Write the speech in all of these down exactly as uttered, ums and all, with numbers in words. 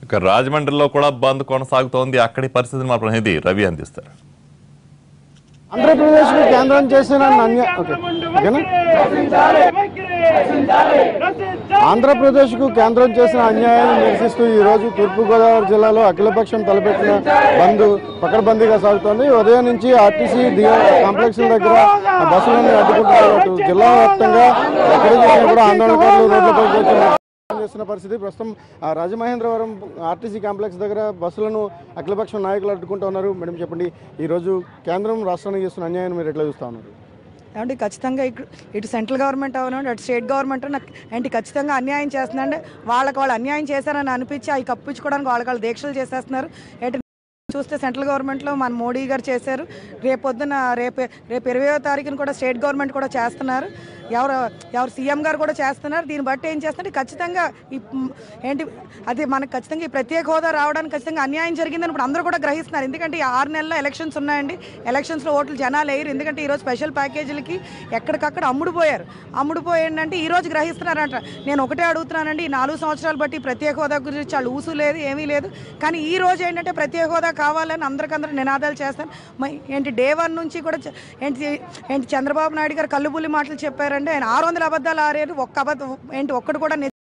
రాజమండ్రిలో కూడా బంద్ కొనసాగుతోంది. అక్కడి పరిస్థితిని మా ప్రతినిధి రవి అందిస్తారు. ఆంధ్రప్రదేశ్ కు కేంద్రం చేసిన ఆంధ్రప్రదేశ్ కు కేంద్రం చేసిన అన్యాయాన్ని నిరసిస్తూ ఈ రోజు తూర్పుగోదావరి జిల్లాలో అఖిలపక్షం తలపెట్టిన బంద్ పకడ్బందీగా సాగుతోంది. ఉదయం నుంచి ఆర్టీసీ కాంప్లెక్స్ దగ్గర బస్సులను అడ్డుకుంటున్నారు. జిల్లా వ్యాప్తంగా ఎక్కడ చూసినా కూడా ఆందోళనకారులు రోడ్లపైకి వచ్చి చేస్తున్న పరిస్థితి. ప్రస్తుతం రాజమహేంద్రవరం ఆర్టీసీ కాంప్లెక్స్ దగ్గర బస్సులను అఖిలపక్షం నాయకులు అడ్డుకుంటూ ఉన్నారు. మేడం చెప్పండి, ఈరోజు కేంద్రం రాష్ట్రానికి చేస్తున్న అన్యాయాన్ని మీరు ఎట్లా చూస్తూ ఉన్నారు? ఏమంటే ఖచ్చితంగా ఇటు సెంట్రల్ గవర్నమెంట్ అవనండి, అటు స్టేట్ గవర్నమెంట్ ఏంటి ఖచ్చితంగా అన్యాయం చేస్తుందంటే వాళ్ళకి వాళ్ళు అన్యాయం చేశారని అనిపించి అవి కప్పించుకోవడానికి వాళ్ళకి వాళ్ళు దీక్షలు చేసేస్తున్నారు. ఏంటి చూస్తే సెంట్రల్ గవర్నమెంట్లో మన మోడీ గారు చేశారు. రేపు పొద్దున రేపు రేపు ఇరవయో తారీఖున కూడా స్టేట్ గవర్నమెంట్ కూడా చేస్తున్నారు. ఎవరు ఎవరు సీఎం గారు కూడా చేస్తున్నారు. దీన్ని బట్టి ఏం చేస్తుంటే ఖచ్చితంగా ఏంటి అది మనకు ఖచ్చితంగా ఈ ప్రత్యేక హోదా రావడానికి ఖచ్చితంగా అన్యాయం జరిగిందని ఇప్పుడు అందరూ కూడా గ్రహిస్తున్నారు. ఎందుకంటే ఈ ఆరు నెలల ఎలక్షన్స్ ఉన్నాయండి. ఎలక్షన్స్లో ఓట్లు జనాలు వేయరు. ఎందుకంటే ఈరోజు స్పెషల్ ప్యాకేజీలకి ఎక్కడికక్కడ అమ్ముడుపోయారు. అమ్ముడుపోయిందంటే ఈరోజు గ్రహిస్తున్నారంట. నేను ఒకటే అడుగుతున్నానండి, ఈ నాలుగు సంవత్సరాలు బట్టి ప్రత్యేక హోదా గురించి వాళ్ళు ఊసు లేదు, ఏమీ లేదు. కానీ ఈ రోజు ఏంటంటే ప్రత్యేక హోదా కావాలని అందరికందరూ నినాదాలు చేస్తాను. ఏంటి డే వన్ నుంచి కూడా ఏంటి ఏంటి చంద్రబాబు నాయుడు గారు కల్లుబుల్లి మాటలు చెప్పారంటే ఆయన ఆరు వందల అబద్ధాలు ఆరేరు, ఒక్క అబద్ధం ఏంటి ఒక్కడు కూడా.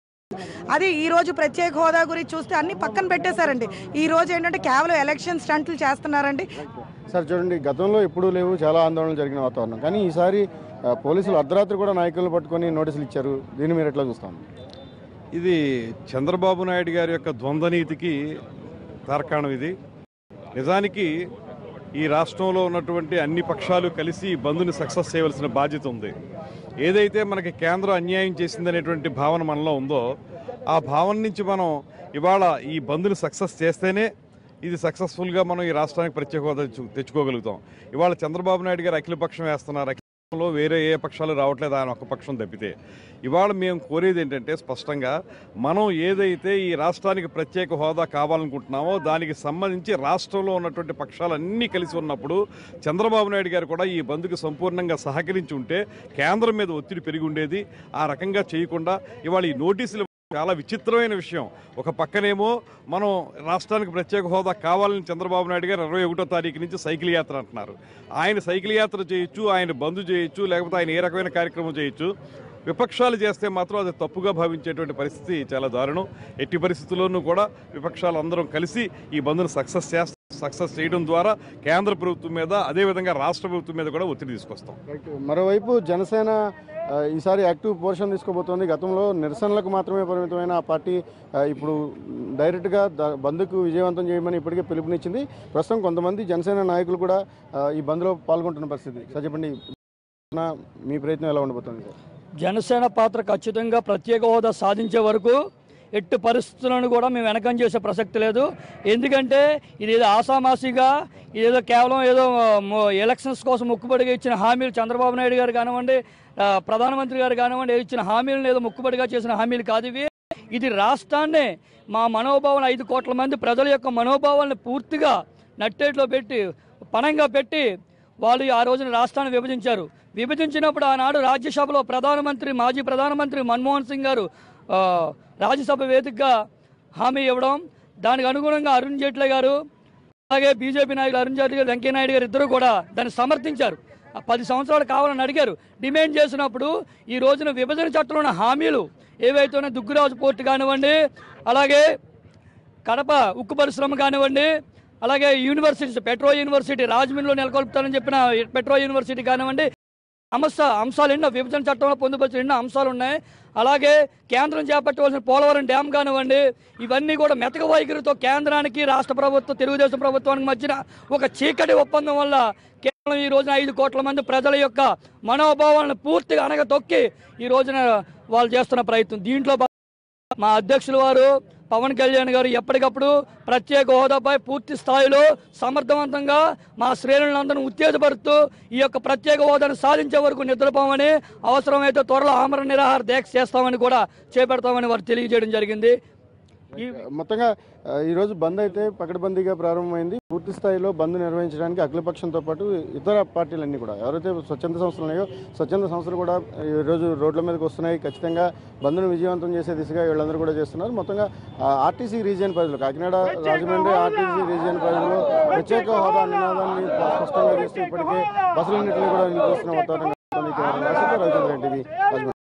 అది ఈ రోజు ప్రత్యేక హోదా గురించి చూస్తే అన్ని పక్కన పెట్టేశారండి. ఈ రోజు ఏంటంటే కేవలం ఎలక్షన్ స్టంట్లు చేస్తున్నారండి. సార్ చూడండి, గతంలో ఎప్పుడూ లేవు, చాలా ఆందోళనలు జరిగిన వాతావరణం. కానీ ఈసారి పోలీసులు అర్ధరాత్రి కూడా నాయకులను పట్టుకొని నోటీసులు ఇచ్చారు. దీన్ని మీరు ఎట్లా చూస్తాం? ఇది చంద్రబాబు నాయుడు గారి యొక్క ద్వంద్వనీతికి తార్కాణం. ఇది నిజానికి ఈ రాష్ట్రంలో ఉన్నటువంటి అన్ని పక్షాలు కలిసి బంద్ని సక్సెస్ చేయవలసిన బాధ్యత ఉంది. ఏదైతే మనకి కేంద్రం అన్యాయం చేసిందనేటువంటి భావన మనలో ఉందో ఆ భావన నుంచి మనం ఇవాళ ఈ బంద్ని సక్సెస్ చేస్తేనే ఇది సక్సెస్ఫుల్గా మనం ఈ రాష్ట్రానికి ప్రత్యేక హోదా తెచ్చుకోగలుగుతాం. ఇవాళ చంద్రబాబు నాయుడు గారు అఖిల పక్షం వేస్తున్నారు. అఖిలంలో వేరే ఏ పక్షాలు రావట్లేదు, ఆయన ఒక్క పక్షం తప్పితే. ఇవాళ మేము కోరేది ఏంటంటే స్పష్టంగా మనం ఏదైతే ఈ రాష్ట్రానికి ప్రత్యేక హోదా కావాలనుకుంటున్నామో దానికి సంబంధించి రాష్ట్రంలో ఉన్నటువంటి పక్షాలన్నీ కలిసి ఉన్నప్పుడు చంద్రబాబు నాయుడు గారు కూడా ఈ బంద్కు సంపూర్ణంగా సహకరించి ఉంటే కేంద్రం మీద ఒత్తిడి పెరిగి ఉండేది. ఆ రకంగా చేయకుండా ఇవాళ ఈ నోటీసులు చాలా విచిత్రమైన విషయం. ఒక పక్కనేమో మనం రాష్ట్రానికి ప్రత్యేక హోదా కావాలని చంద్రబాబు నాయుడు గారు ఇరవై ఒకటో తారీఖు నుంచి సైకిల్ యాత్ర అంటున్నారు. ఆయన సైకిల్ యాత్ర చేయొచ్చు, ఆయన బంద్ చేయొచ్చు, లేకపోతే ఆయన ఏ రకమైన కార్యక్రమం చేయొచ్చు. విపక్షాలు చేస్తే మాత్రం అది తప్పుగా భావించేటువంటి పరిస్థితి చాలా దారుణం. ఎట్టి పరిస్థితుల్లోనూ కూడా విపక్షాలు అందరం కలిసి ఈ బంద్ను సక్సెస్ చేస్తాం. సక్సెస్ చేయడం ద్వారా కేంద్ర ప్రభుత్వం మీద అదేవిధంగా రాష్ట్ర ప్రభుత్వం మీద కూడా ఒత్తిడి తీసుకొస్తాం. మరోవైపు జనసేన ఈసారి యాక్టివ్ పోర్షన్ తీసుకోబోతోంది. గతంలో నిరసనలకు మాత్రమే పరిమితమైన ఆ పార్టీ ఇప్పుడు డైరెక్ట్గా బంద్కు విజయవంతం చేయమని ఇప్పటికే పిలుపునిచ్చింది. ప్రస్తుతం కొంతమంది జనసేన నాయకులు కూడా ఈ బంద్లో పాల్గొంటున్న పరిస్థితి. సార్ చెప్పండి, మీ ప్రయత్నం ఎలా ఉండబోతుంది? సార్, జనసేన పాత్ర ఖచ్చితంగా ప్రత్యేక హోదా సాధించే వరకు ఎట్టి పరిస్థితులను కూడా మేము వెనకం చేసే ప్రసక్తి లేదు. ఎందుకంటే ఇదేదో ఆసామాసిగా ఇదేదో కేవలం ఏదో ఎలక్షన్స్ కోసం ముక్కుబడిగా ఇచ్చిన హామీలు చంద్రబాబు నాయుడు గారు కానివ్వండి, ప్రధానమంత్రి గారు కానివ్వండి, ఇచ్చిన హామీలను ఏదో ముక్కుబడిగా చేసిన హామీలు కాదు ఇవి. ఇది రాష్ట్రాన్నే మా మనోభావాలు ఐదు కోట్ల మంది ప్రజల యొక్క మనోభావాలను పూర్తిగా నట్టేట్లో పెట్టి పణంగా పెట్టి వాళ్ళు ఆ రోజున రాష్ట్రాన్ని విభజించారు. విభజించినప్పుడు ఆనాడు రాజ్యసభలో ప్రధానమంత్రి మాజీ ప్రధానమంత్రి మన్మోహన్ సింగ్ గారు రాజ్యసభ వేదికగా హామీ ఇవ్వడం, దానికి అనుగుణంగా అరుణ్ జైట్లీ గారు అలాగే బీజేపీ నాయకులు అరుణ్ జైట్లీ గారు, వెంకయ్యనాయుడు గారు ఇద్దరు కూడా దాన్ని సమర్థించారు. పది సంవత్సరాలు కావాలని అడిగారు, డిమాండ్ చేసినప్పుడు ఈ రోజున విభజన చట్టంలో ఉన్న హామీలు ఏవైతే దుగ్గురాజు పోర్టు కానివ్వండి, అలాగే కడప ఉక్కు పరిశ్రమ కానివ్వండి, అలాగే యూనివర్సిటీస్ పెట్రో యూనివర్సిటీ రాజమండ్రిలో నెలకొల్పుతారని చెప్పిన పెట్రో యూనివర్సిటీ కానివ్వండి, అంశ అంశాలు ఎన్నో విభజన చట్టంలో పొందుపరిచిన ఎన్నో అంశాలు ఉన్నాయి. అలాగే కేంద్రం చేపట్టవలసిన పోలవరం డ్యామ్ కానివ్వండి, ఇవన్నీ కూడా మెతక వైఖరితో కేంద్రానికి రాష్ట్ర ప్రభుత్వం తెలుగుదేశం ప్రభుత్వానికి మధ్యన ఒక చీకటి ఒప్పందం వల్ల కేవలం ఈ రోజున ఐదు కోట్ల మంది ప్రజల యొక్క మనోభావాలను పూర్తిగా అనగతొక్కి ఈ రోజున వాళ్ళు చేస్తున్న ప్రయత్నం. దీంట్లో మా అధ్యక్షుల వారు పవన్ కళ్యాణ్ గారు ఎప్పటికప్పుడు ప్రత్యేక హోదాపై పూర్తి స్థాయిలో సమర్థవంతంగా మా శ్రేణులందరూ ఉత్తేజపరుస్తూ ఈ యొక్క ప్రత్యేక హోదాను సాధించే వరకు నిద్రపోమని, అవసరమైతే త్వరలో ఆమరణ నిరాహార దీక్ష చేస్తామని కూడా చేపడతామని వారు తెలియజేయడం జరిగింది. ఈ మొత్తంగా ఆ, ఈ రోజు బంద్ అయితే పకడ్బందీగా ప్రారంభమైంది. పూర్తి స్థాయిలో బంద్ నిర్వహించడానికి అఖిలపక్షంతో పాటు ఇతర పార్టీలన్నీ కూడా ఎవరైతే స్వచ్ఛంద సంస్థలు ఉన్నాయో స్వచ్ఛంద సంస్థలు కూడా ఈ రోజు రోడ్ల మీదకి వస్తున్నాయి. ఖచ్చితంగా బంద్ను విజయవంతం చేసే దిశగా వీళ్ళందరూ కూడా చేస్తున్నారు. మొత్తంగా ఆర్టీసీ రీజియన్ పరిధిలో కాకినాడ రాజమండ్రి ఆర్టీసీ రీజియన్ పరిధిలో ప్రత్యేక హోదా నినాదాన్ని స్పష్టంగా చేస్తూ ఇప్పటికే బస్సులన్నింటినీ కూడా నిలిపిస్తున్న వాతావరణం రవిచంద్ర రెడ్డి రాజమండ్రి.